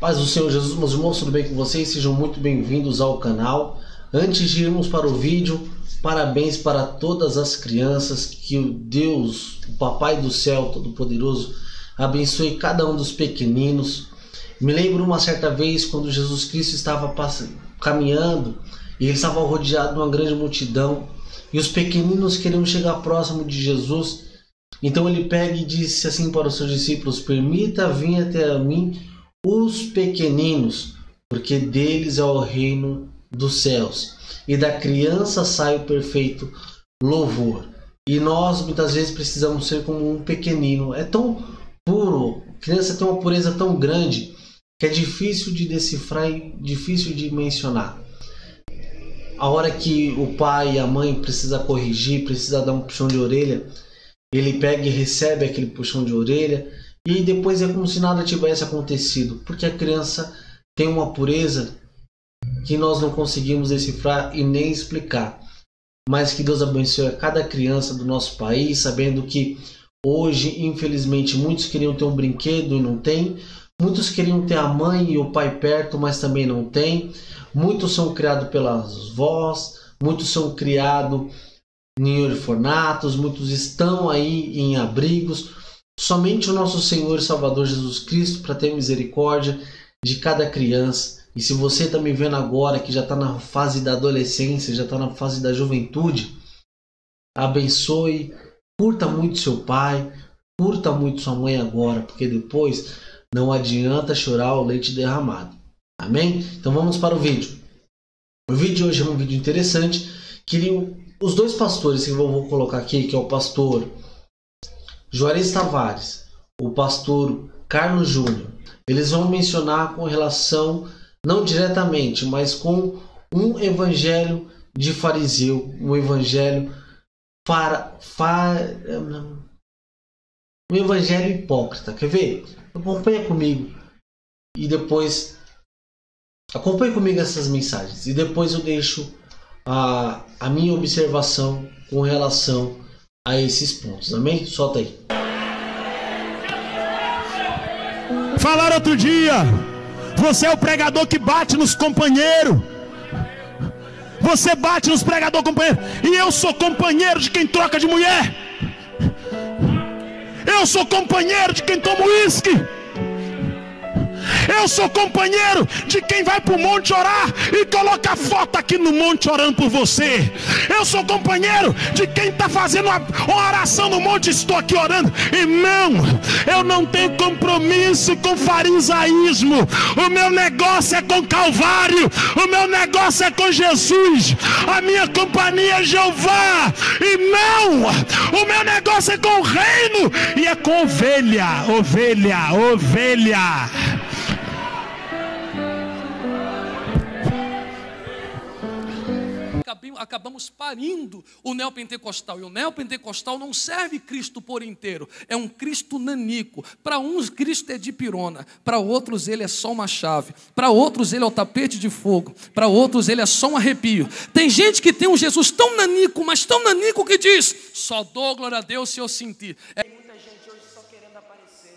Paz do Senhor Jesus, meus irmãos, tudo bem com vocês? Sejam muito bem-vindos ao canal. Antes de irmos para o vídeo, parabéns para todas as crianças, que o Deus, o Papai do Céu Todo-Poderoso, abençoe cada um dos pequeninos. Me lembro uma certa vez quando Jesus Cristo estava caminhando e ele estava rodeado de uma grande multidão e os pequeninos queriam chegar próximo de Jesus. Então ele pega e disse assim para os seus discípulos: permita vir até mim os pequeninos, porque deles é o reino dos céus, e da criança sai o perfeito louvor. E nós muitas vezes precisamos ser como um pequenino. É tão puro, a criança tem uma pureza tão grande que é difícil de decifrar e difícil de mencionar. A hora que o pai e a mãe precisa corrigir, precisa dar um puxão de orelha, ele pega e recebe aquele puxão de orelha, e depois é como se nada tivesse acontecido, porque a criança tem uma pureza que nós não conseguimos decifrar e nem explicar. Mas que Deus abençoe a cada criança do nosso país, sabendo que hoje, infelizmente, muitos queriam ter um brinquedo e não tem. Muitos queriam ter a mãe e o pai perto, mas também não tem. Muitos são criados pelas vós, muitos são criados em orfanatos, muitos estão aí em abrigos. Somente o nosso Senhor e Salvador Jesus Cristo para ter misericórdia de cada criança. E se você está me vendo agora, que já está na fase da adolescência, já está na fase da juventude, abençoe, curta muito seu pai, curta muito sua mãe agora, porque depois não adianta chorar o leite derramado. Amém? Então vamos para o vídeo. O vídeo de hoje é um vídeo interessante. Os dois pastores que eu vou colocar aqui, que é o pastor Juarez Tavares, o pastor Carlos Júnior, eles vão mencionar com relação, não diretamente, mas com um evangelho de fariseu, um evangelho um evangelho hipócrita. Quer ver? Acompanha comigo e depois acompanhe comigo essas mensagens e depois eu deixo a minha observação com relação a esses pontos. Amém? Solta aí. Falaram outro dia: você é o pregador que bate nos companheiros. Você bate nos pregadores companheiros. E eu sou companheiro de quem troca de mulher. Eu sou companheiro de quem toma uísque. Eu sou companheiro de quem vai para o monte orar e coloca a foto aqui no monte orando por você. Eu sou companheiro de quem está fazendo uma oração no monte e estou aqui orando. Irmão, eu não tenho compromisso com farisaísmo. O meu negócio é com Calvário. O meu negócio é com Jesus. A minha companhia é Jeová. Irmão, o meu negócio é com o reino e é com ovelha. Acabamos parindo o neopentecostal. E o neopentecostal não serve Cristo por inteiro. É um Cristo nanico. Para uns Cristo é de pirona. Para outros ele é só uma chave. Para outros ele é o tapete de fogo. Para outros ele é só um arrepio. Tem gente que tem um Jesus tão nanico, mas tão nanico, que diz: só dou glória a Deus se eu sentir. Tem muita gente hoje só querendo aparecer.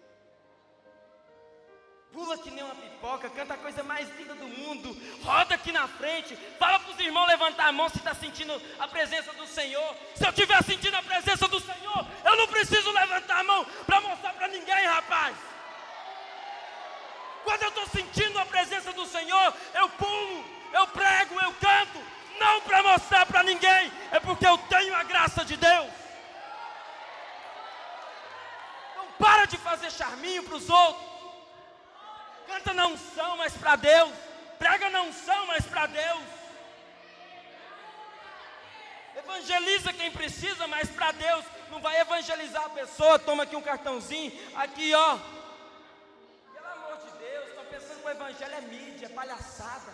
Pula que nem uma pipoca, canta a coisa mais linda do mundo, roda aqui na frente, fala para os irmãos levantar a mão se está sentindo a presença do Senhor. Se eu estiver sentindo a presença do Senhor, eu não preciso levantar a mão para mostrar para ninguém, rapaz. Quando eu estou sentindo a presença do Senhor, eu pulo, eu prego, eu canto, não para mostrar para ninguém, é porque eu tenho a graça de Deus. Então para de fazer charminho para os outros. Canta na unção, mas para Deus. Prega na unção, mas para Deus. Evangeliza quem precisa, mas para Deus. Não vai evangelizar a pessoa. Toma aqui um cartãozinho. Aqui, ó. Pelo amor de Deus, estão pensando que o evangelho é mídia, é palhaçada.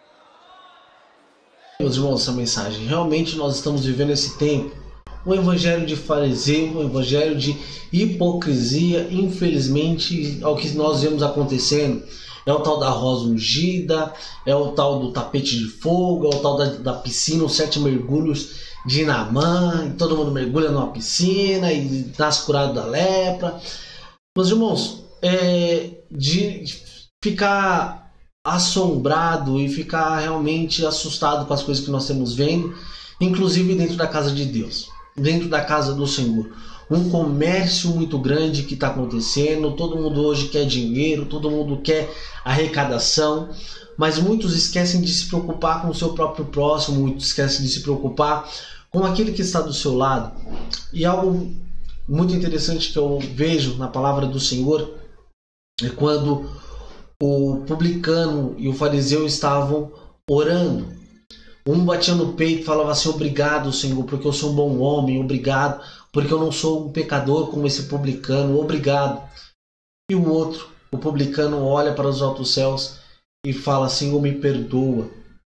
Meus irmãos, essa mensagem. Realmente nós estamos vivendo esse tempo. Um evangelho de fariseu, um evangelho de hipocrisia. Infelizmente, é o que nós vemos acontecendo. É o tal da rosa ungida, é o tal do tapete de fogo, é o tal da piscina, os 7 mergulhos de Naamã, e todo mundo mergulha numa piscina e nasce curado da lepra. Meus irmãos, ficar assombrado e ficar realmente assustado com as coisas que nós estamos vendo, inclusive dentro da casa de Deus, dentro da casa do Senhor. Um comércio muito grande que está acontecendo, todo mundo hoje quer dinheiro, todo mundo quer arrecadação, mas muitos esquecem de se preocupar com o seu próprio próximo, muitos esquecem de se preocupar com aquele que está do seu lado. E algo muito interessante que eu vejo na palavra do Senhor é quando o publicano e o fariseu estavam orando. Um batia no peito e falava assim: obrigado, Senhor, porque eu sou um bom homem, obrigado, porque eu não sou um pecador como esse publicano, obrigado. E o outro, o publicano, olha para os altos céus e fala: Senhor, me perdoa.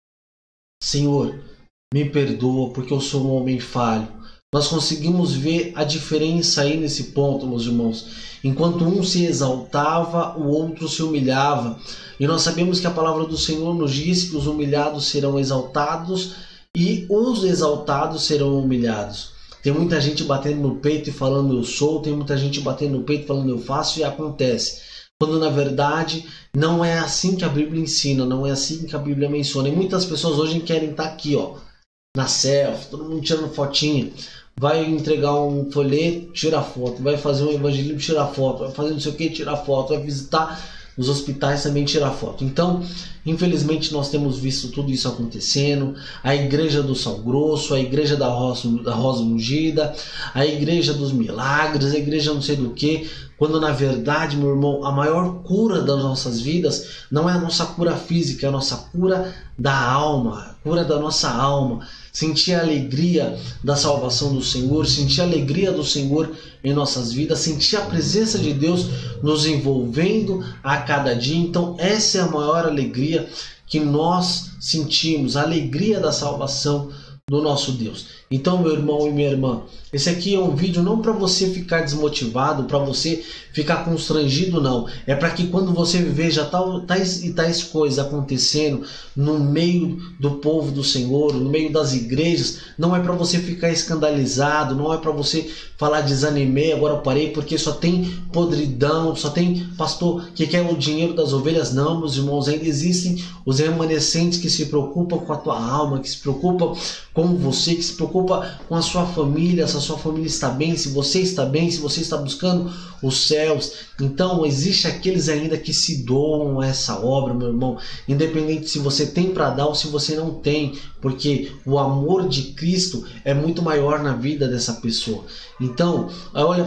Senhor, me perdoa, porque eu sou um homem falho. Nós conseguimos ver a diferença aí nesse ponto, meus irmãos. Enquanto um se exaltava, o outro se humilhava. E nós sabemos que a palavra do Senhor nos diz que os humilhados serão exaltados e os exaltados serão humilhados. Tem muita gente batendo no peito e falando eu sou, tem muita gente batendo no peito falando eu faço e acontece. Quando na verdade não é assim que a Bíblia ensina, não é assim que a Bíblia menciona. E muitas pessoas hoje querem estar aqui, ó, na selfie, todo mundo tirando fotinha. Vai entregar um folheto, tira foto. Vai fazer um evangelismo, tira foto. Vai fazer não sei o que, tira foto. Vai visitar os hospitais, também tira foto. Então, infelizmente, nós temos visto tudo isso acontecendo. A igreja do Sal Grosso, a igreja da Rosa Ungida, a igreja dos milagres, a igreja não sei do que. Quando na verdade, meu irmão, a maior cura das nossas vidas não é a nossa cura física, é a nossa cura da alma, a cura da nossa alma. Sentir a alegria da salvação do Senhor, sentir a alegria do Senhor em nossas vidas, sentir a presença de Deus nos envolvendo a cada dia. Então essa é a maior alegria que nós sentimos, a alegria da salvação do nosso Deus. Então, meu irmão e minha irmã, esse aqui é um vídeo não para você ficar desmotivado, para você ficar constrangido, não. É para que quando você veja tais coisas acontecendo no meio do povo do Senhor, no meio das igrejas, não é para você ficar escandalizado, não é para você falar desanimei, agora parei porque só tem podridão, só tem pastor que quer o dinheiro das ovelhas. Não, meus irmãos, ainda existem os remanescentes que se preocupam com a tua alma, que se preocupam com você, que se preocupam com a sua família, se a sua família está bem, se você está bem, se você está buscando os céus. Então existe aqueles ainda que se doam a essa obra, meu irmão, independente se você tem para dar ou se você não tem, porque o amor de Cristo é muito maior na vida dessa pessoa. Então olhe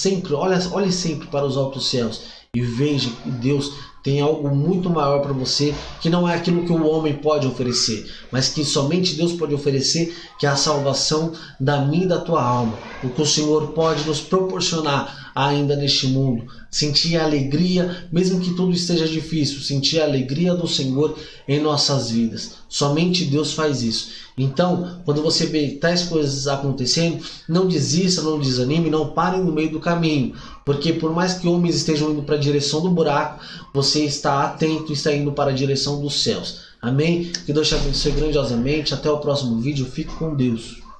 sempre para os altos céus e veja que Deus tem algo muito maior para você, que não é aquilo que o homem pode oferecer, mas que somente Deus pode oferecer, que é a salvação da minha e da tua alma. O que o Senhor pode nos proporcionar ainda neste mundo. Sentir a alegria, mesmo que tudo esteja difícil, sentir a alegria do Senhor em nossas vidas. Somente Deus faz isso. Então, quando você vê tais coisas acontecendo, não desista, não desanime, não pare no meio do caminho. Porque por mais que homens estejam indo para a direção do buraco, você está atento e está indo para a direção dos céus. Amém? Que Deus te abençoe grandiosamente. Até o próximo vídeo. Fique com Deus.